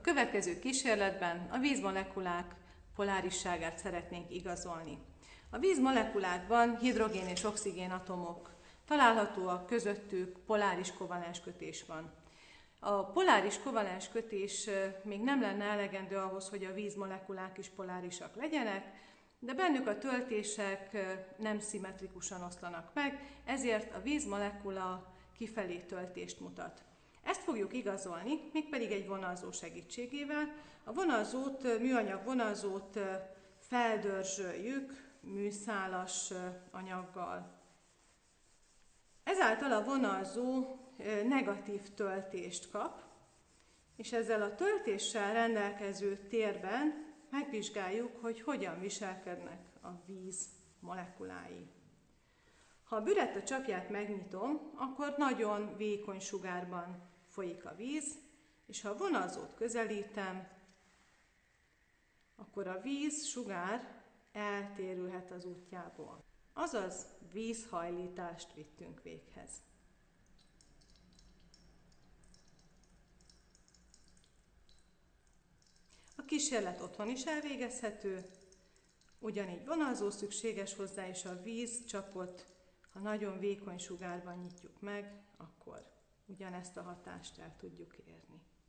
A következő kísérletben a vízmolekulák polárisságát szeretnénk igazolni. A vízmolekulákban hidrogén és oxigén atomok találhatóak, közöttük poláris kovalens kötés van. A poláris kovalens kötés még nem lenne elegendő ahhoz, hogy a vízmolekulák is polárisak legyenek, de bennük a töltések nem szimmetrikusan oszlanak meg, ezért a vízmolekula kifelé töltést mutat. Ezt fogjuk igazolni, mégpedig egy vonalzó segítségével. A vonalzót, műanyag vonalzót feldörzsöljük műszálas anyaggal. Ezáltal a vonalzó negatív töltést kap, és ezzel a töltéssel rendelkező térben megvizsgáljuk, hogy hogyan viselkednek a víz molekulái. Ha a büretta csapját megnyitom, akkor nagyon vékony sugárban folyik a víz, és ha a vonalzót közelítem, akkor a víz sugár eltérülhet az útjából. Azaz vízhajlítást vittünk véghez. A kísérlet otthon is elvégezhető, ugyanígy vonalzó szükséges hozzá, és a vízcsapot, ha nagyon vékony sugárban nyitjuk meg, akkor ugyanezt a hatást el tudjuk érni.